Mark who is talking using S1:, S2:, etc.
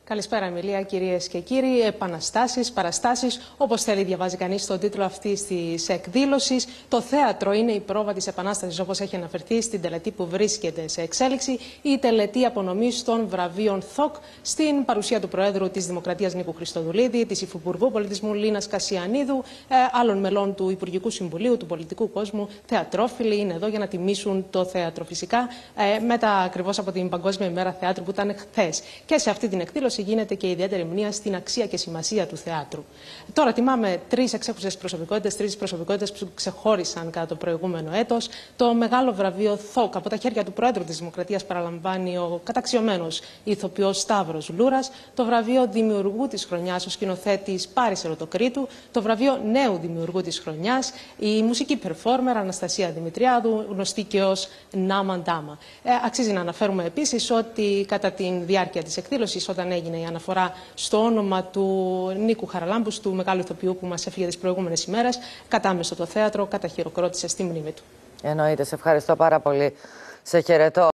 S1: Καλησπέρα, Εμιλία, κυρίες και κύριοι. Επαναστάσεις, παραστάσεις, όπως θέλει, διαβάζει κανείς τον τίτλο αυτής της εκδήλωσης. Το θέατρο είναι η πρόβα της επανάστασης, όπως έχει αναφερθεί στην τελετή που βρίσκεται σε εξέλιξη. Η τελετή απονομής των βραβείων ΘΟΚ στην παρουσία του Προέδρου της Δημοκρατίας Νίκου Χριστοδουλίδη, της Υφυπουργού Πολιτισμού Λίνας Κασιανίδου, άλλων μελών του Υπουργικού Συμβουλίου, του πολιτικού κόσμου. Θεατρόφιλοι είναι εδώ για να τιμήσουν το θέατρο. Φυσικά, μετά ακριβώς από την Παγκόσμια ημέρα θεάτρου που ήταν χθες. Και σε αυτή την εκδήλωση γίνεται και ιδιαίτερη μνήμα στην αξία και σημασία του θεάτρου. Τώρα τιμάμε τρεις εξέχουσες προσωπικότητες, τρεις προσωπικότητες που ξεχώρισαν κατά το προηγούμενο έτος. Το μεγάλο βραβείο ΘΟΚ από τα χέρια του Προέδρου της Δημοκρατίας παραλαμβάνει ο καταξιωμένος ηθοποιός Σταύρος Λούρας. Το βραβείο Δημιουργού της Χρονιάς, ο σκηνοθέτης Πάρης Ερωτοκρίτου. Το βραβείο Νέου Δημιουργού της Χρονιάς, η μουσική performer Αναστασία Δημητριάδου, γνωστή και ως Νάμα Ντάμα. Αξίζει να αναφέρουμε επίσης ότι κατά τη διάρκεια της εκδήλωσης, όταν έγινε η αναφορά στο όνομα του Νίκου Χαραλάμπους, του μεγάλου ηθοποιού που μας έφυγε τις προηγούμενες ημέρες, κατάμεστο το θέατρο καταχειροκρότησε στη μνήμη του.
S2: Εννοείται. Σε ευχαριστώ πάρα πολύ. Σε χαιρετώ.